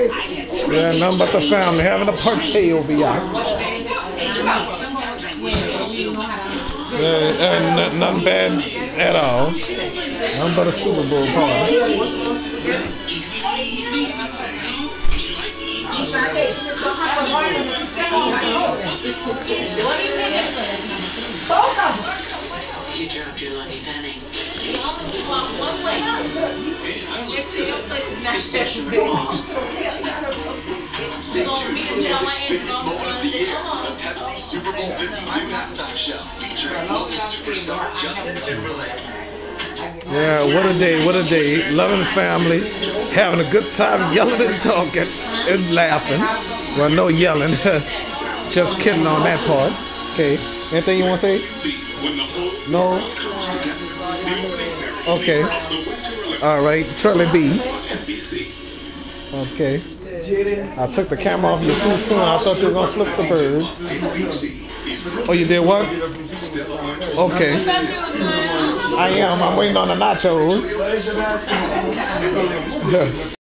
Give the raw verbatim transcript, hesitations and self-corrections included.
Yeah, nothing but the family having a party over here. Yeah, and n nothing bad at all. Nothing but a Super Bowl party. You dropped your lucky penny. Stay tuned for music's biggest moment of the year, the Pepsi Super Bowl fifty-two halftime show, featuring local superstar Justin Timberlake. Yeah, what a day, what a day. Loving family, having a good time, yelling and talking and laughing. Well, no yelling, just kidding on that part. Okay, anything you want to say? No? Okay. All right, Charlie B. Okay. I took the camera off you too soon. I thought you were going to flip the bird. Oh, you did what? Okay. I am. I'm waiting on the nachos.